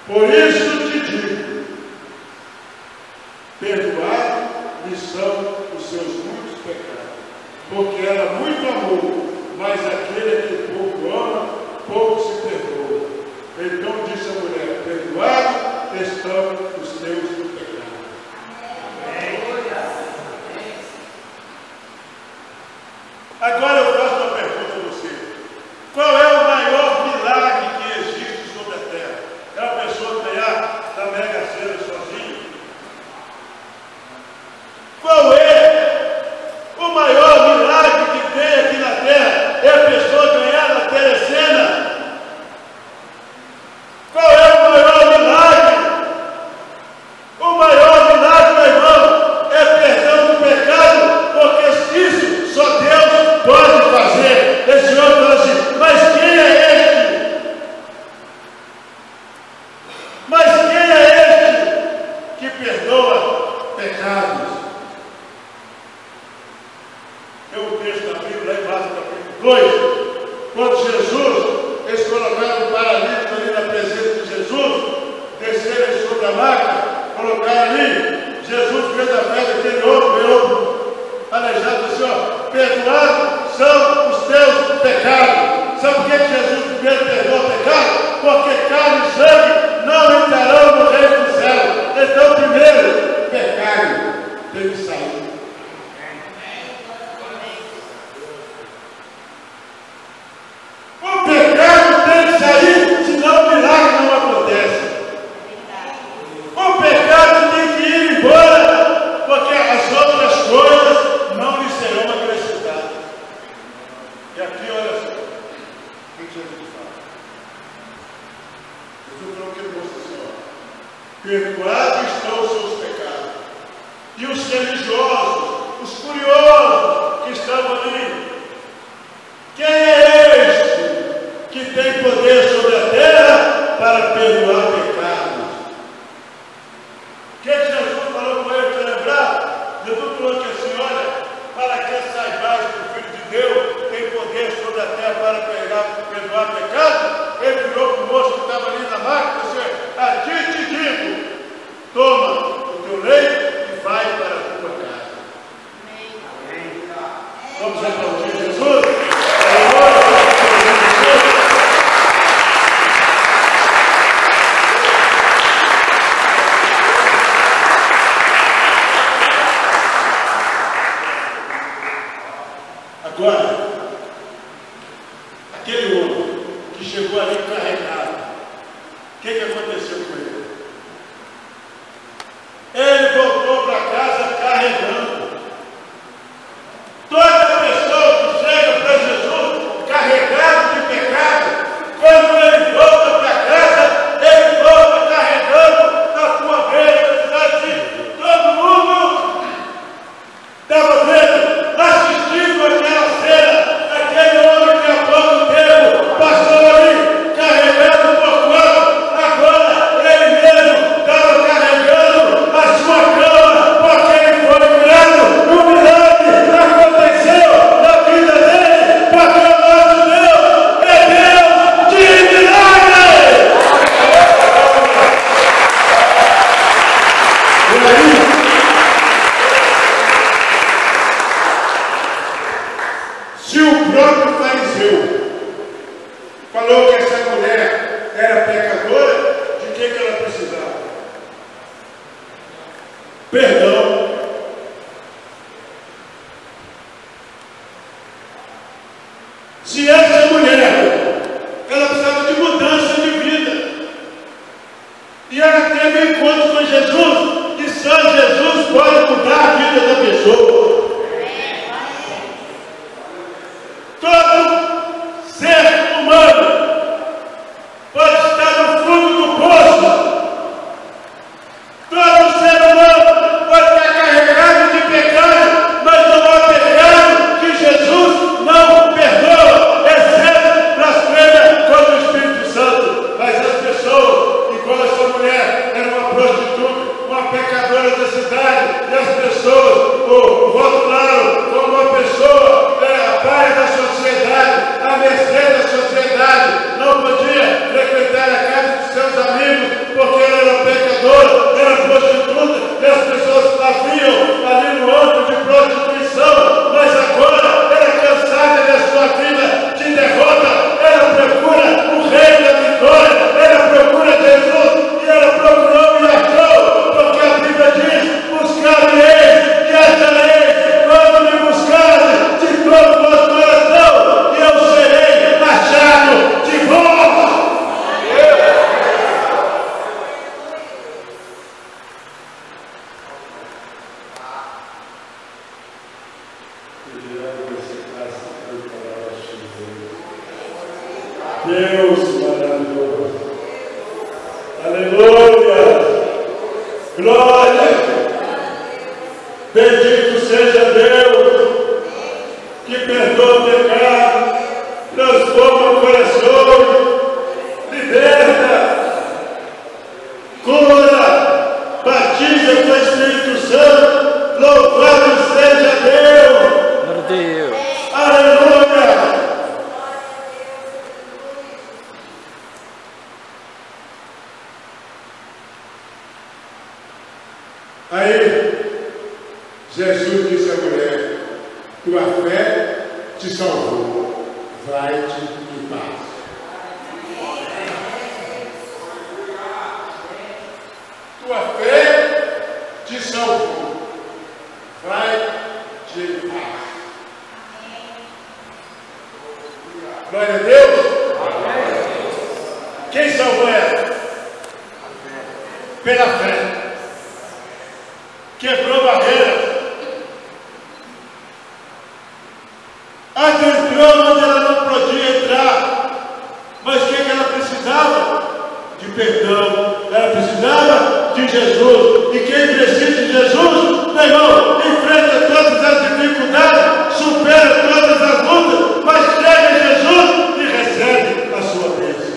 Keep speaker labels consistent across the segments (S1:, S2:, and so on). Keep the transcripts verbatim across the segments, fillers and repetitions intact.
S1: Por isso te digo, perdoados são os seus muitos pecados, porque ela muito amou, mas aquele que pouco ama, pouco se perdoa. Então disse a mulher, perdoados estão os teus pecados. Amém. Agora eu faço uma pergunta a você. Qual é o maior milagre que existe sobre a terra? É uma pessoa ganhar na Mega Sena sozinha? Qual é o maior milagre que tem aqui na terra? É a pessoa ganhar na Telecena? Qual é o maior milagre? O maior milagre, meu irmão, é perdão do pecado, porque isso só Deus pode fazer. Esse homem fala assim, mas quem é este? Mas quem é este que perdoa pecados? Tem um texto da Bíblia, lá em Marcos capítulo dois, quando Jesus, eles colocaram o paralítico ali na presença de Jesus, desceram sobre a maca, colocaram ali, Jesus fez a fé daquele outro, veio aleijado, assim, ó, perdoados são os teus pecados. Sabe por que Jesus primeiro perdoa o pecado? Porque carne e sangue não entrarão no reino do céu. Então, primeiro, pecado tem que sair. O pecado tem que sair, senão o milagre não acontece. O pecado tem que ir embora, porque as outras coisas não lhe serão acrescentadas. E aqui, olha só, o que Jesus fala? Jesus falou que ele mostrou assim, ó, perdoados estão os seus pecados. E os religiosos, os curiosos que estavam ali, quem é este que tem poder sobre a terra para perdoar pecados? O que Jesus falou com ele, para lembrar? Jesus falou que assim, olha, para que saibais que o Filho de Deus tem poder sobre a terra para perdoar, perdoar pecados, ele virou para o moço que estava ali na maca e disse, a ti te digo, toma o teu leito e vai para a tua casa. Amém. Vamos aplaudir Jesus? Agora, aquele homem que chegou ali carregado, o que, que aconteceu com ele? Ele voltou para casa carregando. Toda pessoa que chega para Jesus carregado de pecado, quando ele volta para casa, ele volta carregando a sua vez. Assim, todo mundo estava vendo, assistindo aquela cena, aquele homem que há pouco tempo passou ali carregando por quanto, agora ele mesmo estava carregando a sua cama, porque ele foi curado. Um milagre aconteceu na vida dele, porque o nosso Deus é Deus de milagre. E aí, se o próprio fariseu falou que essa mulher era pecadora, de que, que ela precisava? Perdão. Se essa mulher, ela precisava de mudança de vida, e ela teve um encontro com Jesus, e só Jesus pode mudar a vida da pessoa. Todo ser humano pode estar no fundo do poço. Todo ser humano pode estar carregado de pecado, mas não há pecado que Jesus não perdoa, exceto blasfêmia contra o Espírito Santo. Mas as pessoas, igual essa mulher, era uma prostituta, uma pecadora da cidade, e as pessoas o rotularam como uma pessoa é, a praia da sociedade, a mercê da sociedade, não podia frequentar a casa de seus amigos, Aleluia! Glória! Bendito seja Deus, que perdoa o pecado, transforma corações, liberta, cura, batiza com o Espírito Santo. Louvado seja Deus!
S2: Glória a Deus!
S1: Aleluia! Aí, Jesus disse à mulher: tua fé te salvou, vai-te em paz. Tua fé te salvou, vai-te em paz. Glória a Deus. Quem salvou ela? Pela fé. Quebrou barreiras. Adentrou onde ela não podia entrar. Mas o que, que ela precisava? De perdão. Ela precisava de Jesus. E quem precisa de Jesus, meu irmão, enfrenta todas as dificuldades, supera todas as lutas, mas chega a Jesus e recebe a sua bênção.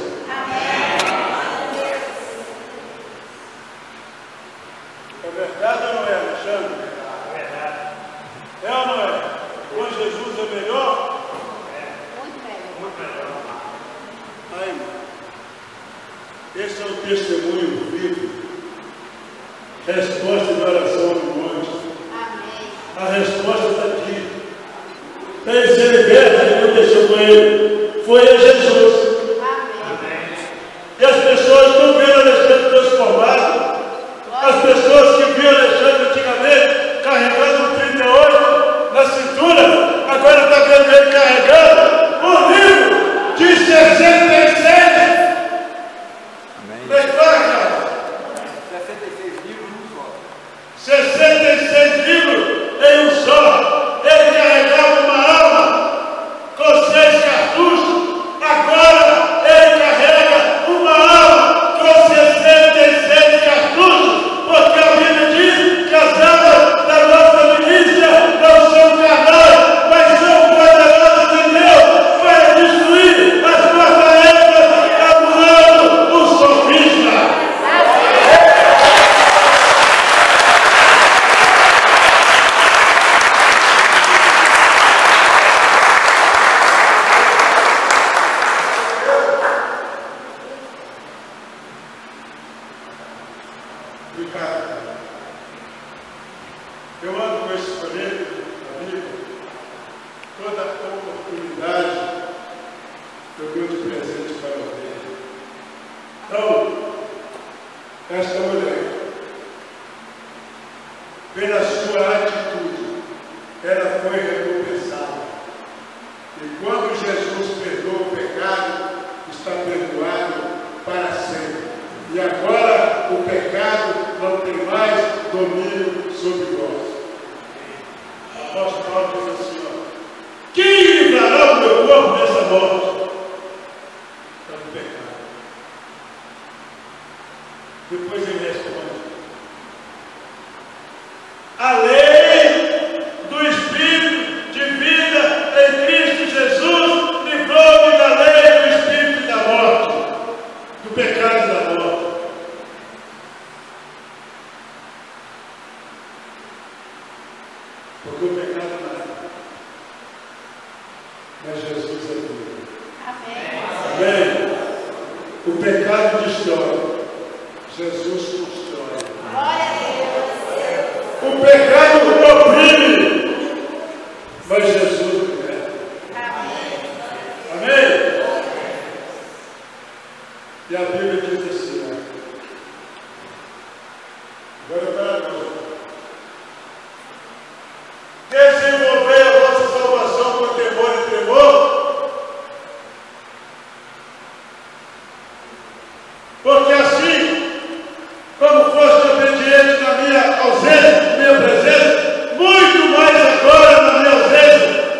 S1: É verdade ou não é, Alexandre? É verdade. É ou não é? Com Jesus é melhor? É. Muito melhor. Muito melhor. Aí, esse é um testemunho vivo. Resposta de oração no monte. Amém. A resposta está aqui. Para ele ser liberto, ele aconteceu com ele. Foi a Jesus. Amém. E as pessoas não viram Alexandre transformado. As pessoas que viram Alexandre antigamente carregando um trinta e oito na cintura, agora está vendo ele carregando um livro de sessenta e seis. Amém. Declara, cara. sessenta e seis livros em um só. sessenta e seis livros em um só. Ele carregava uma alma com seis cartuchos. Agora ele carrega uma alma com sessenta e seis cartuchos. Porque a Bíblia diz que as armas da nossa milícia não são carnais, mas são poderosas em Deus para destruir as fortalezas, anulando o sofisma. Ricardo, eu ando com esse colete, amigo, toda a oportunidade eu dou de presente para você. Então, esta mulher, pela sua atitude, ela foi recompensada. E quando Jesus perdoa o pecado, está perdoado para sempre. E agora o pecado não tem mais domínio sobre nós. O apóstolo Paulo diz assim: ó, quem livrará o meu corpo dessa morte? Está no pecado. Depois ele responde: a lei do Espírito de vida em Cristo Jesus livrou-me da lei do Espírito e da morte, do pecado e da morte. Porque o pecado não é, mas Jesus é vida. Amém. Amém. O pecado destrói, Jesus constrói. Glória a Deus. O pecado oprime, mas Jesus liberta. Amém. Amém. E a Bíblia diz assim, né? Agora para nós. Desenvolver a vossa salvação com temor e tremor, porque assim, como foste obediente na minha ausência, na minha presença, muito mais agora na minha ausência,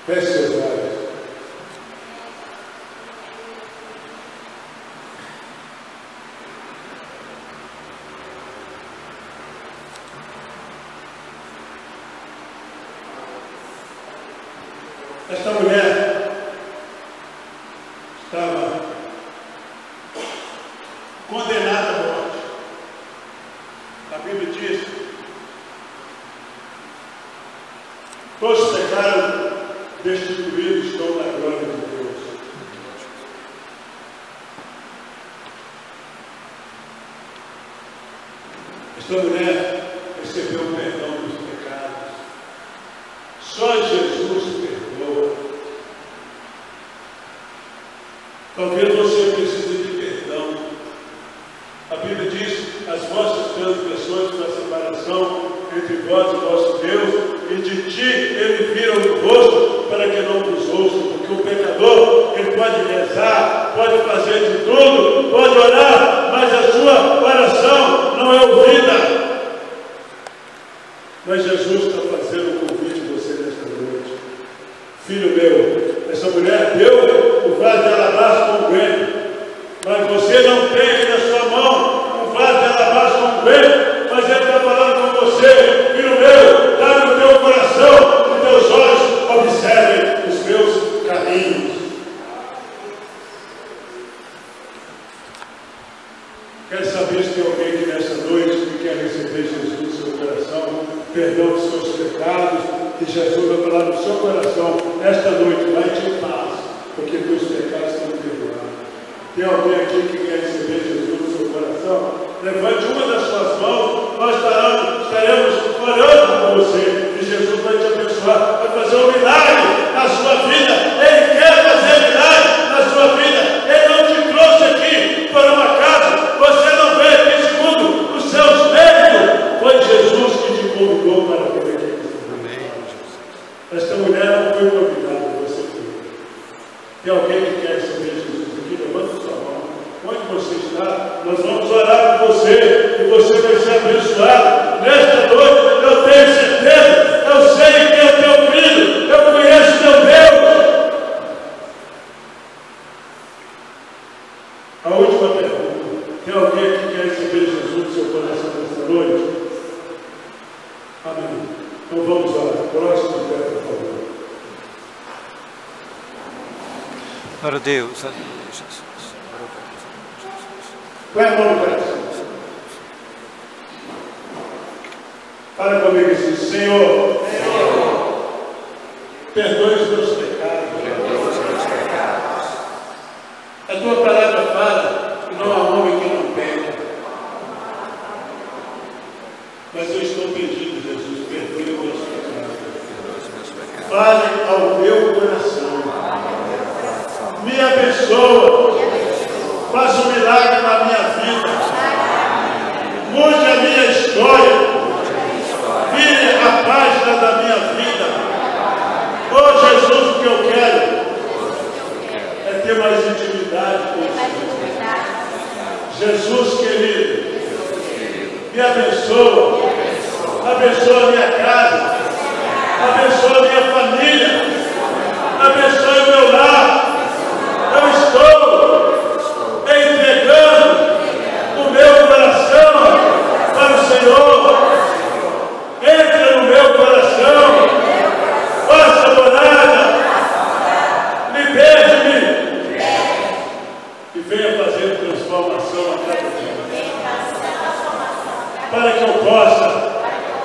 S1: Feche seus olhos. Esta mulher estava condenada à morte. A Bíblia diz: todos pecaram, destituídos estão na glória de Deus. Esta mulher recebeu o perdão dos pecados. Só Jesus perdoa. Talvez você precise de perdão. A Bíblia diz: as vossas transgressões da separação entre vós e vosso Deus, e de ti ele vira o rosto para que não vos ouça, porque o pecador, ele pode rezar, pode fazer de tudo, pode orar, mas a sua oração não é ouvida. Mas Jesus está fazendo um convite a você nesta noite. Filho meu, essa mulher deu o vaso de alabastro com unguento, mas você não tem aí na sua mão um vaso de alabastro com unguento, mas ele está falando com você. Filho meu, dá no teu coração, os teus olhos observem os meus caminhos. Quero saber se tem alguém aqui nessa noite que quer receber Jesus no seu coração, perdão dos seus pecados, e Jesus vai falar no seu coração: esta noite vai-te em paz, porque teus pecados estão perdoados. Tem alguém aqui que quer receber Jesus no seu coração? Levante uma das suas mãos, nós estaremos, estaremos orando por você, e Jesus vai te abençoar, vai fazer um milagre na sua vida. Ele quer fazer milagre na sua vida. Ele não te trouxe aqui para uma casa, você não veio aqui segundo os seus méritos, foi Jesus que te convidou para vir aqui. Amém. Esta mulher não foi convidada, você foi. Tem alguém que quer receber Jesus aqui? Levanta sua mão. Onde você está, nós vamos orar por você, e você vai ser abençoado. Nesta noite, eu tenho certeza, eu sei que é o teu filho, eu conheço teu Deus. A última pergunta: tem alguém que quer receber Jesus no seu coração nesta noite? Amém. Então vamos orar. Próximo pé, por favor.
S2: Glória a Deus, a Jesus.
S1: Põe a mão no coração. Fala comigo assim: Senhor, Senhor, perdoe os meus pecados.
S2: Perdoe os meus pecados.
S1: A tua palavra fala que não há homem que não peca. Mas eu estou pedindo, Jesus, perdoe os meus pecados. Fale ao meu coração. Me abençoa. Faça um milagre na minha vida. Mude a minha história. Vire a página da minha vida. Oh Jesus, o que eu quero é ter mais intimidade com o Senhor. Jesus querido, me abençoa. Abençoa a minha casa. Abençoa a minha família. Abençoa o meu lar. Eu estou entregando o meu coração para o Senhor. Entra no meu coração, faça morada, liberte-me e venha fazer transformação a cada dia, para que eu possa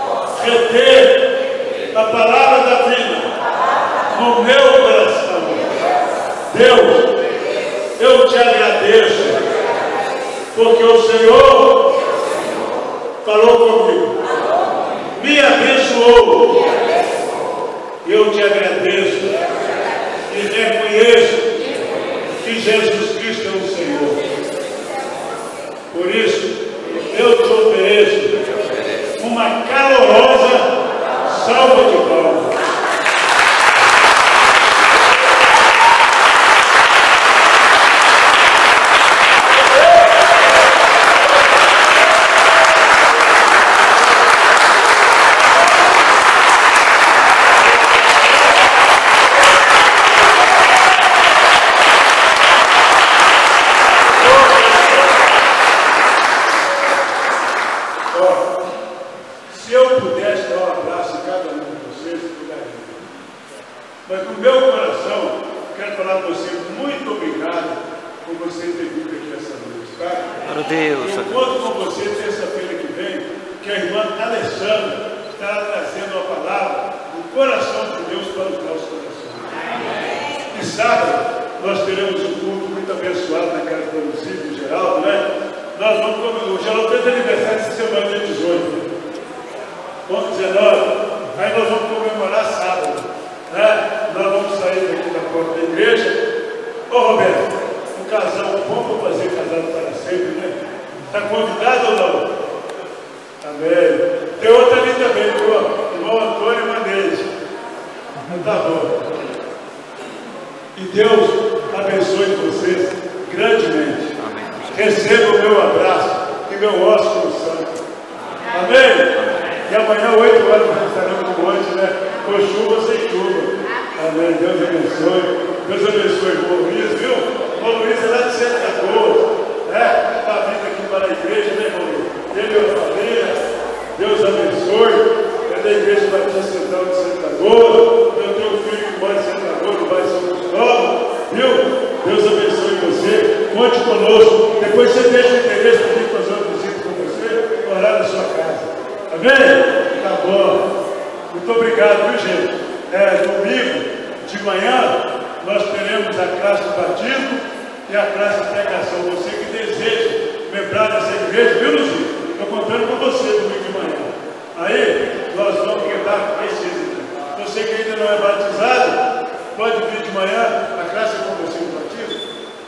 S1: reter a palavra da vida no meu coração. Deus, eu te agradeço, porque o Senhor falou comigo, me abençoou. Eu te agradeço e reconheço que Jesus Cristo é o Senhor. Por isso, eu te ofereço uma calorosa salva de palmas. Mas no meu coração, quero falar para você, muito obrigado por você ter vindo aqui essa noite, tá?
S2: Glória a Deus.
S1: Eu conto com você terça-feira que vem, que a irmã Alessandra estará trazendo a palavra do coração de Deus para os nossos corações. E sábado, nós teremos um culto muito abençoado na casa do município, Geraldo, né? Nós vamos comemorar. O Geraldo fez aniversário essa semana, dia dezoito. Ponto dezenove. Aí nós vamos comemorar sábado, né? Nós vamos sair daqui da porta da igreja. Ô Roberto, um casal bom para fazer casado para sempre, né? Está convidado ou não? Amém. Tem outra ali também, o irmão Antônio Mendes. Tá bom. E Deus abençoe vocês grandemente.
S2: Amém.
S1: Receba o meu abraço e meu ósculo santo. Amém? E amanhã, oito horas, nós estaremos no monte, né? Com chuva ou sem chuva. Amém. Deus abençoe. Deus abençoe o irmão Luiz, viu? O irmão Luiz é lá de Santa Cruz, né? Está vindo aqui para a igreja, né, irmão Luiz? Ele e a família. Deus abençoe. É da Igreja Batista Central de Santa Cruz. Eu tenho um filho que mora em Santa Cruz, no bairro São Cristóvão. Viu? Deus abençoe você. Conte conosco. Depois você deixa o interesse para vir fazer uma visita com você, orar na sua casa. Amém? Tá bom. Muito obrigado, viu, gente? É, domingo de manhã nós teremos a classe do batismo e a classe de pregação. Você que deseja membrar dessa igreja, viu, Luzinho? Estou contando com você domingo de manhã. Aí nós vamos quebrar precisa. Você que ainda não é batizado, pode vir de manhã. A classe é com você no batismo?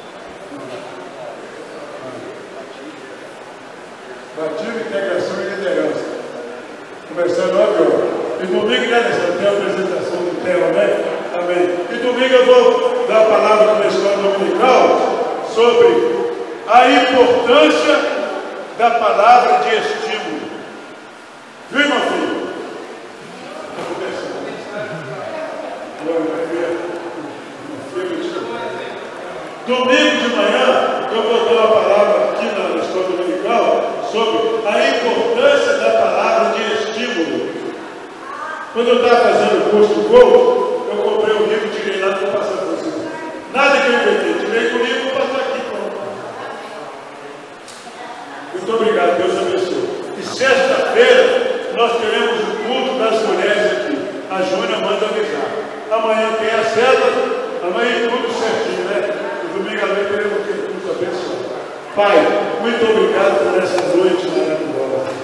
S1: Batismo, integração e liderança. Começando nove horas. E domingo, né, tem a apresentação do tema, né? Amém. E domingo eu vou dar a palavra para a escola dominical sobre a importância da palavra de estímulo. Viu, meu filho? Domingo de manhã eu vou dar uma palavra aqui na escola dominical sobre a importância da palavra de estímulo. Quando eu estava fazendo o curso de coach, eu comprei um livro, tirei lá para passar para vocês. Nada que eu inventei, tirei o livro e vou passar aqui. Pronto. Muito obrigado, Deus abençoe. E sexta-feira nós teremos o culto das mulheres aqui. A Júnia manda avisar. Amanhã tem a célula, amanhã tudo certinho, né? E domingo à noite teremos aquele culto abençoado. Pai, muito obrigado por essa noite maravilhosa.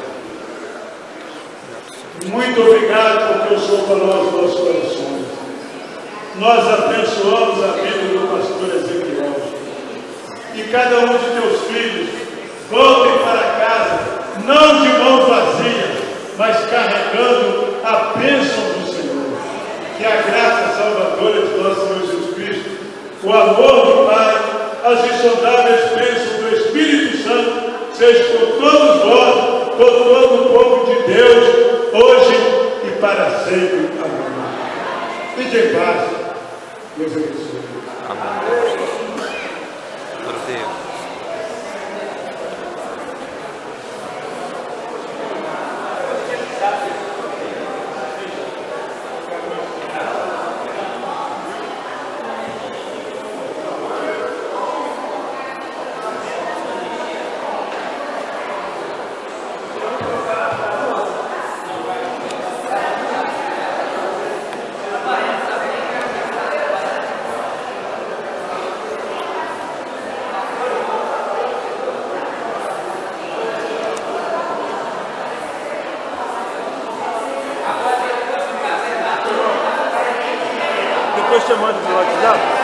S1: Muito obrigado porque o Senhor falou aos nossos corações. Nós abençoamos a vida do pastor Ezequiel. E cada um de teus filhos voltem para casa, não de mãos vazias, mas carregando a bênção do Senhor. Que a graça salvadora de nosso Senhor Jesus Cristo, o amor do Pai, as insondáveis bênçãos do Espírito Santo, seja com todos nós, com todo o povo de Deus, hoje e para sempre. Amém. E de paz. Deus abençoe.
S2: Amém. Glória a Deus.
S1: Depois você manda no WhatsApp.